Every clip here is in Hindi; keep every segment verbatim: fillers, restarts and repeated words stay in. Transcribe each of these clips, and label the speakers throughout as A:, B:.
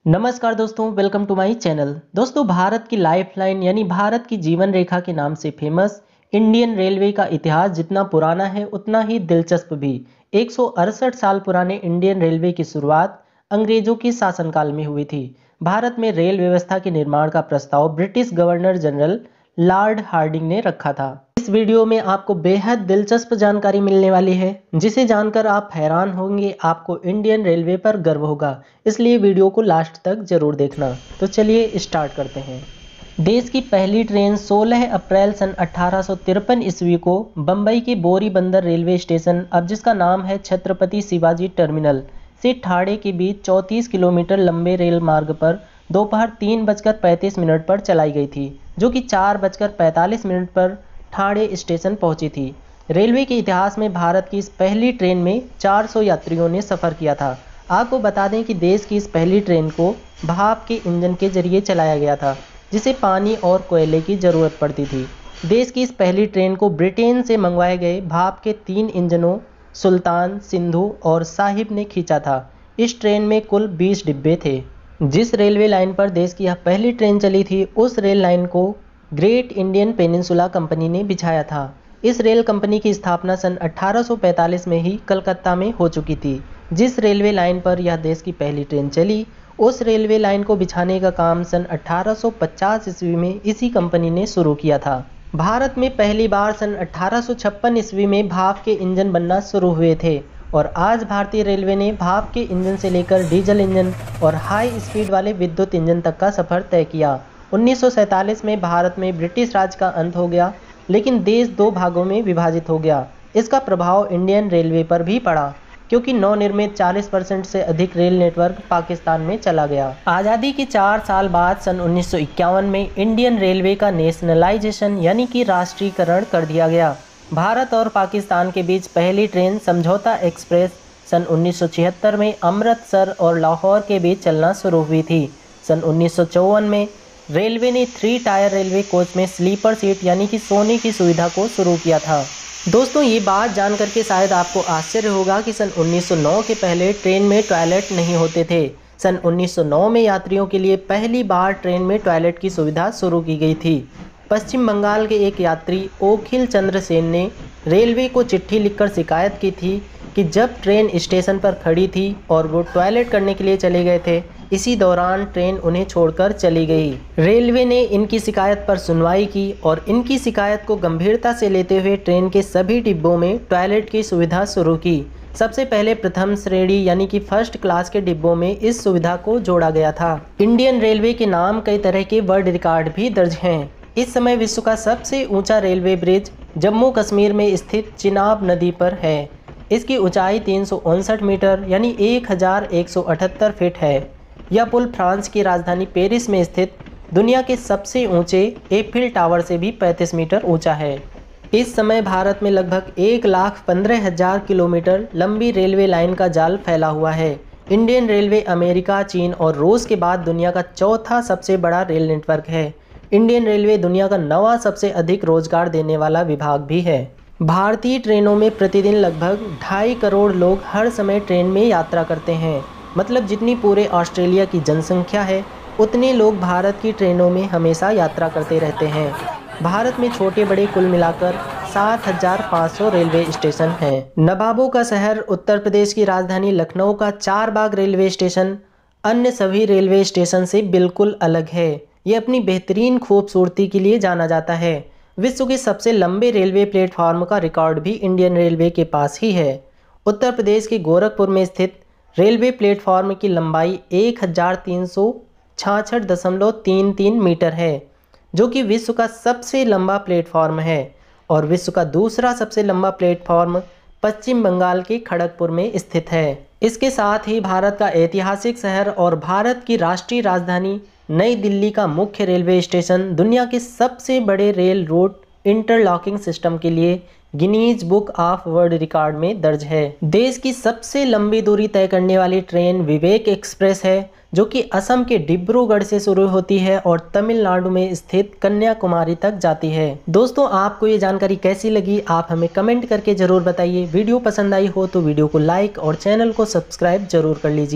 A: नमस्कार दोस्तों, वेलकम टू माय चैनल। दोस्तों, भारत की लाइफलाइन यानी भारत की जीवन रेखा के नाम से फेमस इंडियन रेलवे का इतिहास जितना पुराना है उतना ही दिलचस्प भी। एक सौ अड़सठ साल पुराने इंडियन रेलवे की शुरुआत अंग्रेजों के शासनकाल में हुई थी। भारत में रेल व्यवस्था के निर्माण का प्रस्ताव British governor general Lord Hardinge ने रखा था। इस वीडियो में आपको बेहद दिलचस्प जानकारी मिलने वाली है, जिसे जानकर आप हैरान होंगे। आपको इंडियन रेलवे पर गर्व होगा, इसलिए वीडियो को लास्ट तक जरूर देखना। तो चलिए स्टार्ट करते हैं। देश की पहली ट्रेन सोलह अप्रैल सन अठारह सौ तिरपन ईस्वी को बम्बई के बोरी बंदर रेलवे स्टेशन, अब जिसका नाम है छत्रपति शिवाजी टर्मिनल, से ठाणे के बीच चौंतीस किलोमीटर लंबे रेल मार्ग पर दोपहर तीन बजकर पैंतीस मिनट पर चलाई गई थी, जो कि चार बजकर पैंतालीस मिनट पर ठाणे स्टेशन पहुंची थी। रेलवे के इतिहास में भारत की इस पहली ट्रेन में चार सौ यात्रियों ने सफ़र किया था। आपको बता दें कि देश की इस पहली ट्रेन को भाप के इंजन के जरिए चलाया गया था, जिसे पानी और कोयले की ज़रूरत पड़ती थी। देश की इस पहली ट्रेन को ब्रिटेन से मंगवाए गए भाप के तीन इंजनों सुल्तान, सिंधु और साहिब ने खींचा था। इस ट्रेन में कुल बीस डिब्बे थे। जिस रेलवे लाइन पर देश की यह पहली ट्रेन चली थी, उस रेल लाइन को ग्रेट इंडियन पेनिनसुला कंपनी ने बिछाया था। इस रेल कंपनी की स्थापना सन अठारह सौ पैंतालीस में ही कलकत्ता में हो चुकी थी। जिस रेलवे लाइन पर यह देश की पहली ट्रेन चली, उस रेलवे लाइन को बिछाने का काम सन अठारह सौ पचास ईस्वी में इसी कंपनी ने शुरू किया था। भारत में पहली बार सन अठारह सौ छप्पन ईस्वी में भाप के इंजन बनना शुरू हुए थे, और आज भारतीय रेलवे ने भाप के इंजन से लेकर डीजल इंजन और हाई स्पीड वाले विद्युत इंजन तक का सफ़र तय किया। उन्नीस सौ सैंतालीस में भारत में ब्रिटिश राज का अंत हो गया, लेकिन देश दो भागों में विभाजित हो गया। इसका प्रभाव इंडियन रेलवे पर भी पड़ा, क्योंकि नवनिर्मित चालीस परसेंट से अधिक रेल नेटवर्क पाकिस्तान में चला गया। आज़ादी के चार साल बाद सन उन्नीस सौ इक्यावन में इंडियन रेलवे का नेशनलाइजेशन यानी कि राष्ट्रीयकरण कर दिया गया। भारत और पाकिस्तान के बीच पहली ट्रेन समझौता एक्सप्रेस सन उन्नीस सौ छिहत्तर में अमृतसर और लाहौर के बीच चलना शुरू हुई थी। सन उन्नीस सौ चौवन में रेलवे ने थ्री टायर रेलवे कोच में स्लीपर सीट यानी कि सोने की सुविधा को शुरू किया था। दोस्तों, ये बात जानकर के शायद आपको आश्चर्य होगा कि सन उन्नीस सौ नौ के पहले ट्रेन में टॉयलेट नहीं होते थे। सन उन्नीस सौ नौ में यात्रियों के लिए पहली बार ट्रेन में टॉयलेट की सुविधा शुरू की गई थी। पश्चिम बंगाल के एक यात्री ओखिल चंद्र सेन ने रेलवे को चिट्ठी लिखकर शिकायत की थी कि जब ट्रेन स्टेशन पर खड़ी थी और वो टॉयलेट करने के लिए चले गए थे, इसी दौरान ट्रेन उन्हें छोड़कर चली गई। रेलवे ने इनकी शिकायत पर सुनवाई की और इनकी शिकायत को गंभीरता से लेते हुए ट्रेन के सभी डिब्बों में टॉयलेट की सुविधा शुरू की। सबसे पहले प्रथम श्रेणी यानी कि फर्स्ट क्लास के डिब्बों में इस सुविधा को जोड़ा गया था। इंडियन रेलवे के नाम कई तरह के वर्ल्ड रिकॉर्ड भी दर्ज हैं। इस समय विश्व का सबसे ऊंचा रेलवे ब्रिज जम्मू कश्मीर में स्थित चिनाब नदी पर है। इसकी ऊंचाई तीन सौ उनसठ मीटर यानी एक हज़ार एक सौ अठहत्तर फीट है। यह पुल फ्रांस की राजधानी पेरिस में स्थित दुनिया के सबसे ऊंचे एफिल टावर से भी पैंतीस मीटर ऊंचा है। इस समय भारत में लगभग एक लाख पंद्रह हजार किलोमीटर लंबी रेलवे लाइन का जाल फैला हुआ है। इंडियन रेलवे अमेरिका, चीन और रूस के बाद दुनिया का चौथा सबसे बड़ा रेल नेटवर्क है। इंडियन रेलवे दुनिया का नौवां सबसे अधिक रोजगार देने वाला विभाग भी है। भारतीय ट्रेनों में प्रतिदिन लगभग ढाई करोड़ लोग हर समय ट्रेन में यात्रा करते हैं। मतलब जितनी पूरे ऑस्ट्रेलिया की जनसंख्या है, उतने लोग भारत की ट्रेनों में हमेशा यात्रा करते रहते हैं। भारत में छोटे बड़े कुल मिलाकर सात हज़ार पाँच सौ रेलवे स्टेशन हैं। नवाबों का शहर उत्तर प्रदेश की राजधानी लखनऊ का चारबाग रेलवे स्टेशन अन्य सभी रेलवे स्टेशन से बिल्कुल अलग है। ये अपनी बेहतरीन खूबसूरती के लिए जाना जाता है। विश्व के सबसे लंबे रेलवे प्लेटफॉर्म का रिकॉर्ड भी इंडियन रेलवे के पास ही है। उत्तर प्रदेश के गोरखपुर में स्थित रेलवे प्लेटफॉर्म की लंबाई एक हज़ार तीन सौ छियासठ दशमलव तीन तीन मीटर है, जो कि विश्व का सबसे लंबा प्लेटफॉर्म है। और विश्व का दूसरा सबसे लंबा प्लेटफॉर्म पश्चिम बंगाल के खड़गपुर में स्थित है। इसके साथ ही भारत का ऐतिहासिक शहर और भारत की राष्ट्रीय राजधानी नई दिल्ली का मुख्य रेलवे स्टेशन दुनिया के सबसे बड़े रेल रूट इंटरलॉकिंग सिस्टम के लिए Guinness Book of World Record में दर्ज है। देश की सबसे लंबी दूरी तय करने वाली ट्रेन विवेक एक्सप्रेस है, जो कि असम के डिब्रूगढ़ से शुरू होती है और तमिलनाडु में स्थित कन्याकुमारी तक जाती है। दोस्तों, आपको ये जानकारी कैसी लगी, आप हमें कमेंट करके जरूर बताइए। वीडियो पसंद आई हो तो वीडियो को लाइक और चैनल को सब्सक्राइब जरूर कर लीजिए।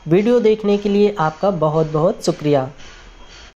A: वीडियो देखने के लिए आपका बहुत बहुत शुक्रिया।